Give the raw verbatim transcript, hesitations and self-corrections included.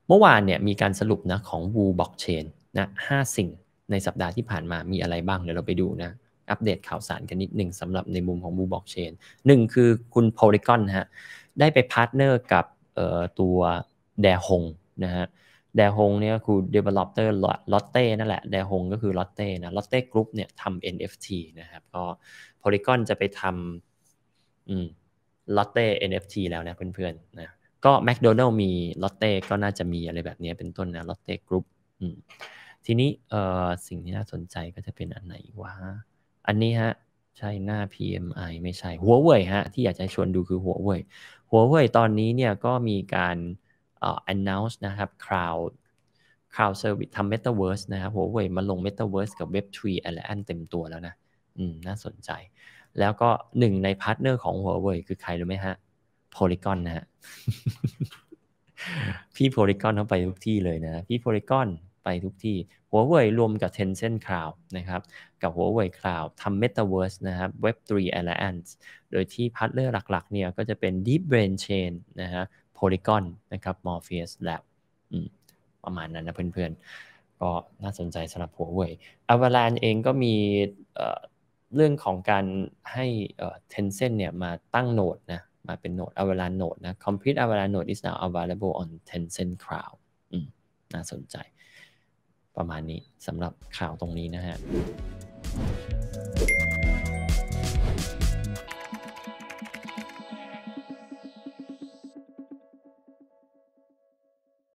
เมื่อวานเนี่ยมีการสรุปนะของ Wu Blockchain นะห้าสิ่งในสัปดาห์ที่ผ่านมามีอะไรบ้างเดี๋ยวเราไปดูนะอัปเดตข่าวสารกันนิดหนึ่งสำหรับในมุมของ Wu Blockchain หนึ่งคือคุณ Polygon ฮะได้ไปพาร์ทเนอร์กับเอ่อตัว Daehong นะฮะ Daehong เนี่ยคือ developer Lotte นั่นแหละ Daehong ก็คือ Lotte นะ Lotte Group เนี่ยทำ เอ็น เอฟ ที นะครับก็ Polygon จะไปทำอืม Lotte เอ็น เอฟ ที แล้วนะเพื่อนๆนะก็ McDonald มี Lotte ก็น่าจะมีอะไรแบบนี้เป็นต้นนะ Lotte Group อืมทีนี้เอ่อสิ่งที่น่าสนใจก็จะเป็นอันไหนวะอันนี้ฮะใช่หน้า พี เอ็ม ไอ ไม่ใช่ Huawei ฮะที่อยากจะชวนดูคือ Huawei Huawei ตอนนี้เนี่ยก็มีการเอ่อ announce นะครับ cloud cloud service ทำ Metaverse นะครับ Huawei มาลง Metaverse กับ เว็บ ทรี Alliance เต็มตัวแล้วนะอืมน่าสนใจแล้วก็หนึ่งในพาร์ทเนอร์ของ Huawei คือใครรู้ไหมฮะ Polygon นะฮะ พี่ Polygon เขาไปทุกที่เลยนะพี่ Polygon ไปทุกที่ Huawei รวมกับ Tencent Cloud นะครับกับ Huawei Cloud ทำ Metaverse นะครับ เว็บ ทรี Alliance โดยที่พาร์ทเนอร์หลักๆเนี่ยก็จะเป็น Deep Brain Chain นะฮะ Polygon นะครับ Morpheus Lab อืมประมาณนั้นนะเพื่อนๆก็น่าสนใจสำหรับ Huawei Avalanche เองก็มีเอ่อเรื่องของการให้เอ่อ Tencent เนี่ยมาตั้งโหนดนะมาเป็นโหนด Avalanche Node นะ Complete Avalanche Node is now available on Tencent Cloud อืมน่าสนใจประมาณนี้สำหรับข่าวตรงนี้นะฮะ